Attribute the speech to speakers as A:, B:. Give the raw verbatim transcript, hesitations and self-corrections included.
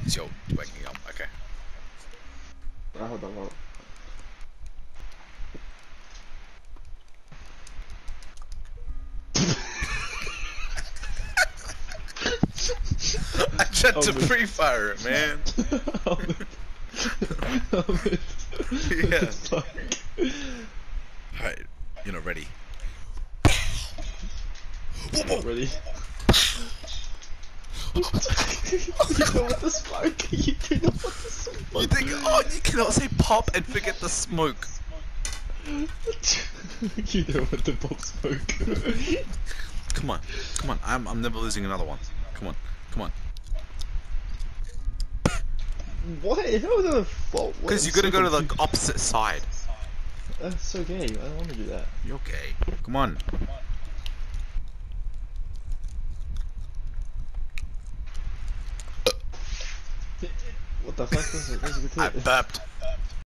A: Because you're waking up. Okay.
B: Ah, hold on, hold on.
A: I tried
B: Oh,
A: to
B: man.
A: free fire it, man.
B: Oh, man. Oh, man.
A: Yeah.
B: Fuck.
A: Alright, you're not ready.
B: Not ready. You know what the smoke? You do know what the smoke?
A: You think, oh, you cannot say pop and forget the smoke.
B: You know what the pop smoke?
A: Come on, come on. I'm I'm never losing another one. Come on, come on.
B: What? How the fuck?
A: Because you gotta go to the opposite side.
B: That's so gay. I don't want to do that.
A: You're gay. Come on.
B: What the fuck? That's a, that's a good
A: I
B: hit.
A: burped.